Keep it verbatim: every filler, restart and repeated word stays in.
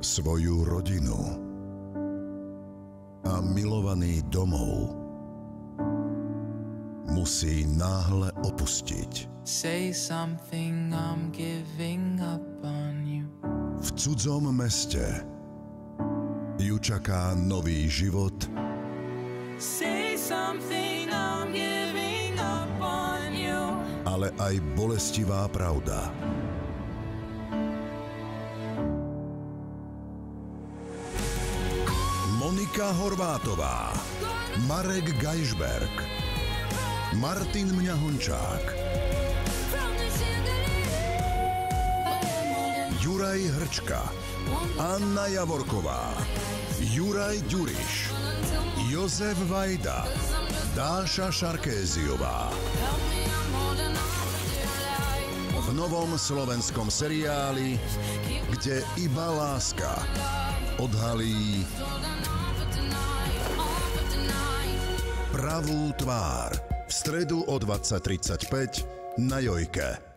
svoju rodinu a milovaný domov musí náhle opustiť. Say something, I'm giving up on you. V cudzom meste ju čaká nový život. Say something, I'm giving up on you. Ale aj bolestivá pravda. Monika Horvátová, Marek Gajšberg, Martin Mňahončák, Juraj Hrčka, Anna Javorková, Juraj Ďuriš, Jozef Vajda, Dáša Šarkéziová. V novom slovenskom seriáli, kde iba láska odhalí pravú tvár. V stredu o dvadsať tridsaťpäť na Jojke.